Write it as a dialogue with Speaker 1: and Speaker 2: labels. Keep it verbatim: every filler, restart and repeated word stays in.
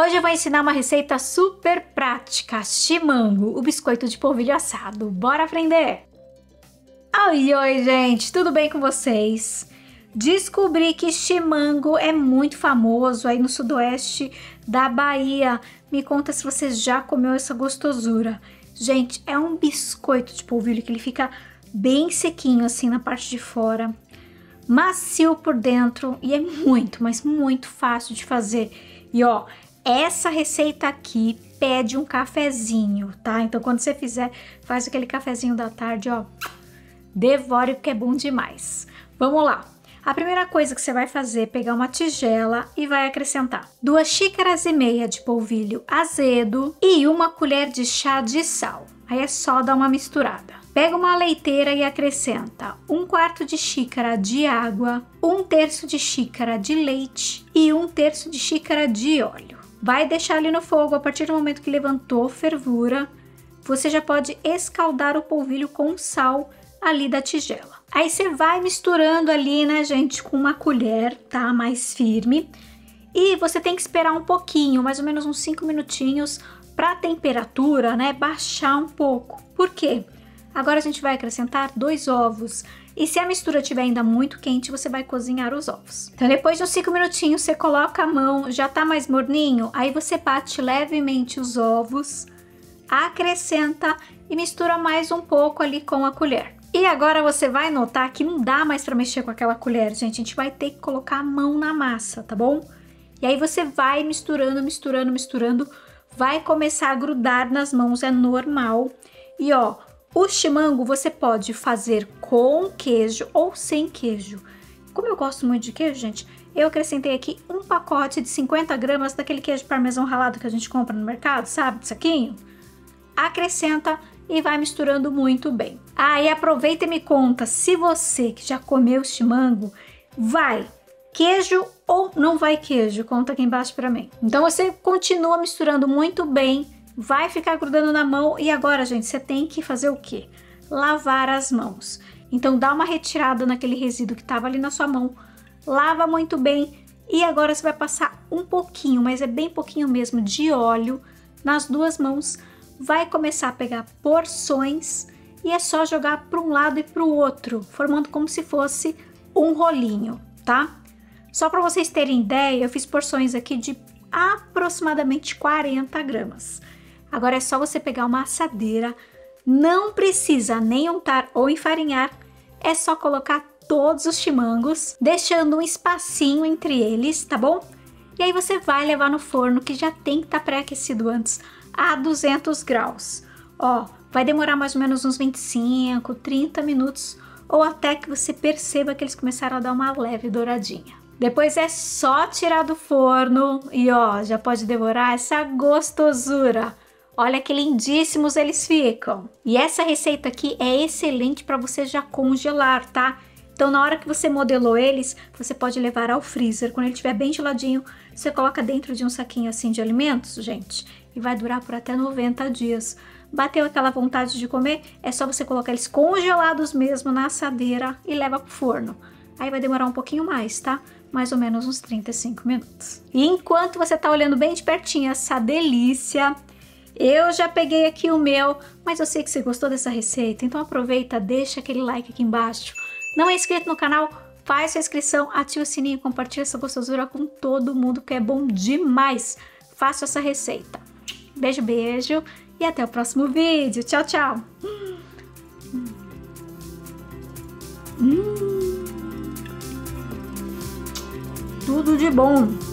Speaker 1: Hoje eu vou ensinar uma receita super prática, chimango, o biscoito de polvilho assado. Bora aprender! Oi, oi, gente, tudo bem com vocês? Descobri que chimango é muito famoso aí no sudoeste da Bahia. Me conta se você já comeu essa gostosura. Gente, é um biscoito de polvilho que ele fica bem sequinho assim na parte de fora, macio por dentro e é muito, mas muito fácil de fazer. E ó, essa receita aqui pede um cafezinho, tá? Então quando você fizer, faz aquele cafezinho da tarde, ó, devore porque é bom demais. Vamos lá. A primeira coisa que você vai fazer é pegar uma tigela e vai acrescentar duas xícaras e meia de polvilho azedo e uma colher de chá de sal. Aí é só dar uma misturada. Pega uma leiteira e acrescenta um quarto de xícara de água, um terço de xícara de leite e um terço de xícara de óleo. Vai deixar ali no fogo. A partir do momento que levantou fervura, você já pode escaldar o polvilho com sal ali da tigela. Aí você vai misturando ali, né, gente, com uma colher, tá? Mais firme. E você tem que esperar um pouquinho, mais ou menos uns cinco minutinhos, para a temperatura, né, baixar um pouco. Por quê? Agora a gente vai acrescentar dois ovos. E se a mistura estiver ainda muito quente, você vai cozinhar os ovos. Então depois de uns cinco minutinhos, você coloca a mão, já tá mais morninho, aí você bate levemente os ovos, acrescenta e mistura mais um pouco ali com a colher. E agora você vai notar que não dá mais para mexer com aquela colher, gente. A gente vai ter que colocar a mão na massa, tá bom? E aí você vai misturando, misturando, misturando. Vai começar a grudar nas mãos, é normal. E ó, o chimango você pode fazer com queijo ou sem queijo. Como eu gosto muito de queijo, gente, eu acrescentei aqui um pacote de cinquenta gramas daquele queijo parmesão ralado que a gente compra no mercado, sabe? De saquinho. Acrescenta e vai misturando muito bem. Aí ah, aproveita e me conta se você que já comeu chimango vai queijo ou não vai queijo. Conta aqui embaixo pra mim. Então você continua misturando muito bem, vai ficar grudando na mão e agora, gente, você tem que fazer o quê? Lavar as mãos. Então dá uma retirada naquele resíduo que tava ali na sua mão, lava muito bem e agora você vai passar um pouquinho, mas é bem pouquinho mesmo, de óleo nas duas mãos. Vai começar a pegar porções e é só jogar para um lado e para o outro, formando como se fosse um rolinho, tá? Só para vocês terem ideia, eu fiz porções aqui de aproximadamente quarenta gramas. Agora é só você pegar uma assadeira, não precisa nem untar ou enfarinhar, é só colocar todos os chimangos, deixando um espacinho entre eles, tá bom? E aí você vai levar no forno, que já tem que estar pré-aquecido antes, a duzentos graus. Ó, vai demorar mais ou menos uns vinte e cinco, trinta minutos ou até que você perceba que eles começaram a dar uma leve douradinha. Depois é só tirar do forno e ó, já pode devorar essa gostosura. Olha que lindíssimos eles ficam. E essa receita aqui é excelente para você já congelar, tá? Então na hora que você modelou eles, você pode levar ao freezer. Quando ele estiver bem geladinho, você coloca dentro de um saquinho assim de alimentos, gente, e vai durar por até noventa dias. Bateu aquela vontade de comer? É só você colocar eles congelados mesmo na assadeira e leva pro forno. Aí vai demorar um pouquinho mais, tá? Mais ou menos uns trinta e cinco minutos. E enquanto você tá olhando bem de pertinho essa delícia, eu já peguei aqui o meu, mas eu sei que você gostou dessa receita, então aproveita, deixa aquele like aqui embaixo. Não é inscrito no canal? Faz sua inscrição, ativa o sininho e compartilha essa gostosura com todo mundo, que é bom demais. Faça essa receita. Beijo, beijo e até o próximo vídeo. Tchau, tchau. Hum. Hum. Tudo de bom.